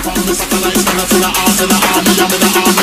from the satellite, send us to the army, I'm in the army.